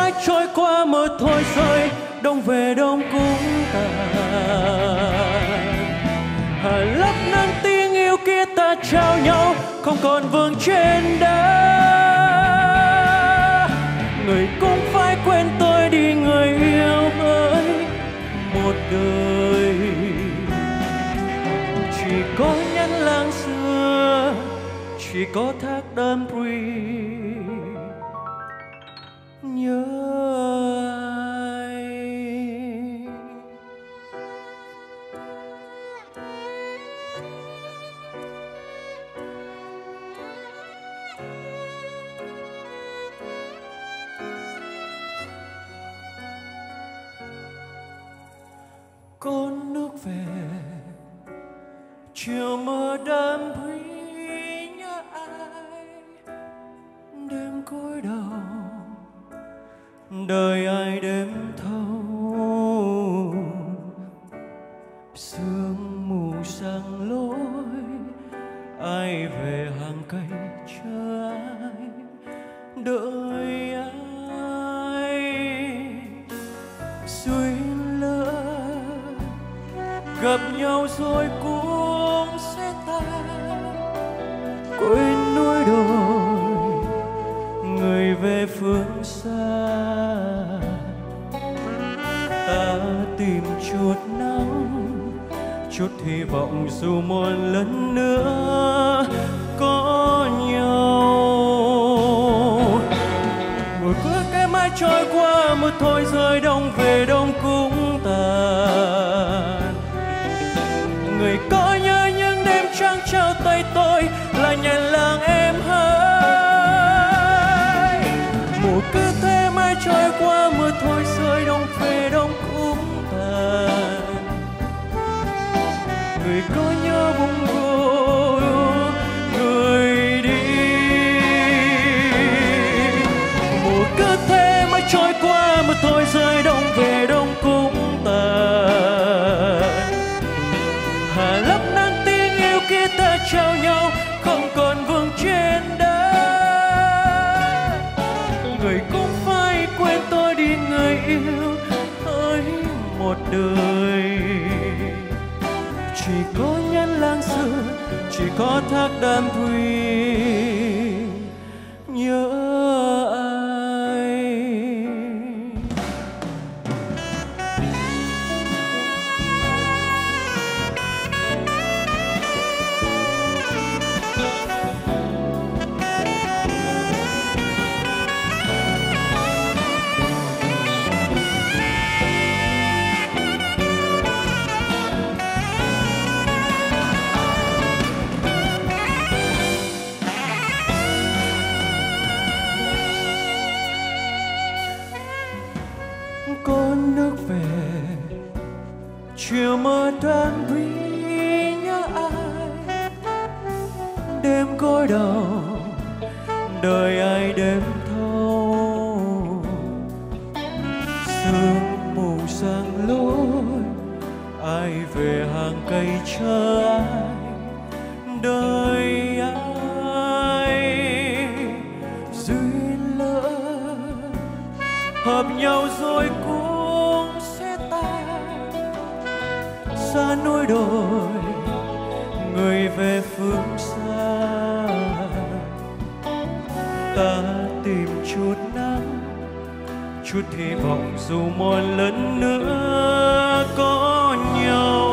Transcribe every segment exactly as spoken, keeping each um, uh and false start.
mãi trôi qua một thôi rơi, đông về đông cũng tàn. Hà lấp nắng tiếng yêu kia ta trao nhau, không còn vương trên đá. Người cũng phải quên tôi đi người yêu ơi, một đời chỉ có nhắn làng xưa, chỉ có thác đơm quy nhớ ai. Con nước về chiều mưa đêm quý nhớ ai, đêm cúi đầu đời ai đêm thâu. Sương mù sang lối ai về hàng cây chờ ai, đợi ai. Duyên lỡ gặp nhau rồi cũng sẽ tan, quên núi đồi người về phương xa. Ta tìm chút nắng, chút hy vọng dù một lần nữa có nhau. Ngồi cứ cái mãi trôi qua một thôi rơi, đông về đông cũng tàn. Người có nhớ những đêm trăng trao tay tôi là nhành làng em hỡi. Mùa cứ thế mãi trôi qua mưa thôi rơi, đông về đông cũng tàn. Người có nhớ bông gỗ người đi. Mùa cứ thế mãi trôi qua mưa thôi rơi, đông về đông cũng tàn. Hà lấp nắng tiếng yêu kia ta trao nhau, không còn vương trên đá. Người cũng phải quên tôi đi người yêu ơi, một đời chỉ có nhắn lang xưa, chỉ có thác đơm quy nhớ ai. Con nước về chiều mưa đêm quý nhớ ai, đêm gối đầu đời ai đêm thâu. Sương mù sang lối ai về hàng cây chờ ai, đợi ai. Duyên lỡ hợp nhau rồi cũng sẽ tan, xa núi đồi người về phương xa. Ta tìm chút nắng, chút hy vọng dù một lần nữa có nhau.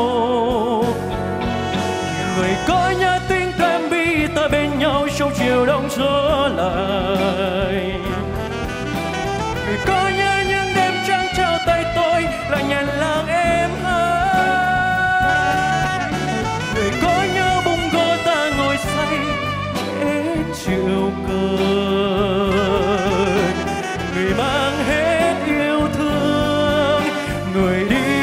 Người có nhớ tiếng đêm bi ta bên nhau trong chiều đông gió lạnh. Người có nhớ những đêm trăng trao tay tôi là nhành làng em hỡi. Người có nhớ bông gỗ ta ngồi say hết chiều cơn. Người mang hết yêu thương người đi.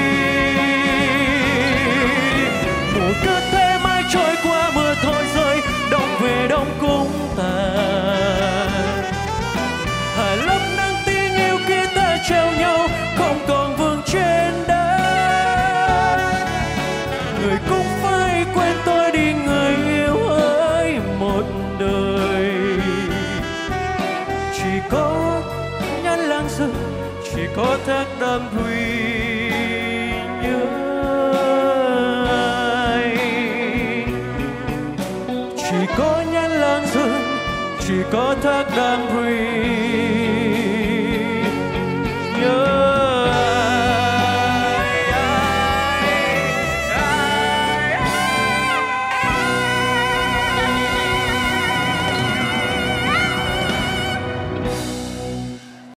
Mùa cứ thế mãi trôi qua mưa thôi rơi, đông về đông cũng tàn. Hà lấp nắng tiếng yêu kia ta treo nhau, không còn vương trên đá. Người cũng phải quên tôi đi người yêu ơi, một đời chỉ có nhắn lắng có thác đam thùy nhớ ai, chỉ có nhánh lan rừng, chỉ có thác đam thùy